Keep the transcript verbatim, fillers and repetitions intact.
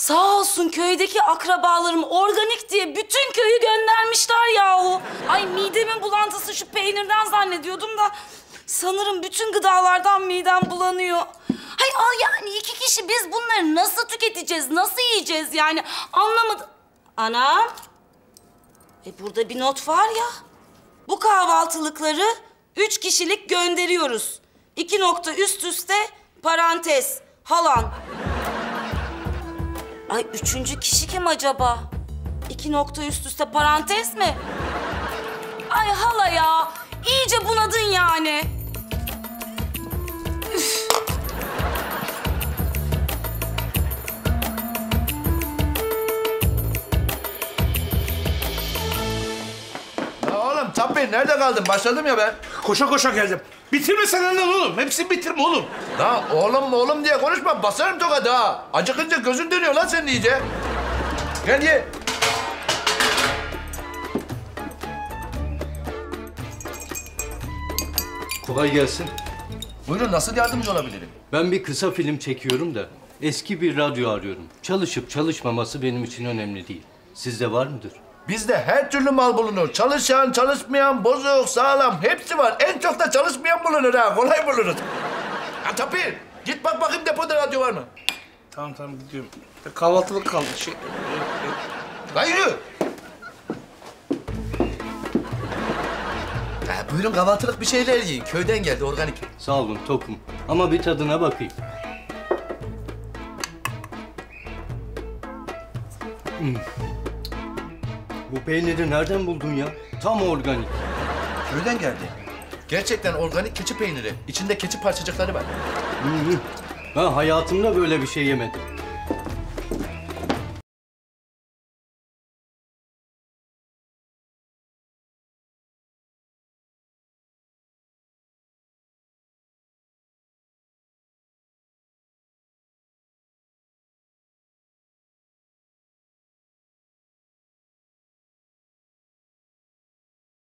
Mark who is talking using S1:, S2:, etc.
S1: Sağ olsun köydeki akrabalarım organik diye bütün köyü göndermişler yahu. Ay midemin bulantısı şu peynirden zannediyordum da sanırım bütün gıdalardan midem bulanıyor. Hay al yani iki kişi biz bunları nasıl tüketeceğiz, nasıl yiyeceğiz yani anlamadım. Anam, e burada bir not var ya. Bu kahvaltılıkları üç kişilik gönderiyoruz. İki nokta üst üste parantez, halan. Ay üçüncü kişi kim acaba? İki nokta üst üste parantez mi? Ay hala ya, iyice bunadın yani. Üf.
S2: Ya oğlum Tapir nerede kaldın? Başladım ya ben.
S3: Koşa koşa geldim. Bitirme sen lan oğlum. Hepsini bitirme oğlum.
S2: Ya oğlum oğlum diye konuşma. Basarım tokadı ha. Acıkınca gözün dönüyor lan senin iyice. Gel ye.
S4: Kolay gelsin.
S2: Buyurun nasıl yardımcı olabilirim?
S4: Ben bir kısa film çekiyorum da eski bir radyo arıyorum. Çalışıp çalışmaması benim için önemli değil. Sizde var mıdır?
S2: Bizde her türlü mal bulunur. Çalışan, çalışmayan, bozuk, sağlam hepsi var. En çok da çalışmayan bulunur ha. Kolay buluruz. Ya Tapir git bak bakayım depoda radyo var mı?
S3: Tamam tamam gidiyorum. Kahvaltılık kaldı şey.
S2: Lan yürü. Ha, buyurun kahvaltılık bir şeyler yiyin. Köyden geldi organik.
S4: Sağ olun tokum. Ama bir tadına bakayım. Hmm. Bu peyniri nereden buldun ya? Tam organik.
S2: Köyden geldi. Gerçekten organik keçi peyniri. İçinde keçi parçacıkları var.
S4: Hı hı. Ben hayatımda böyle bir şey yemedim.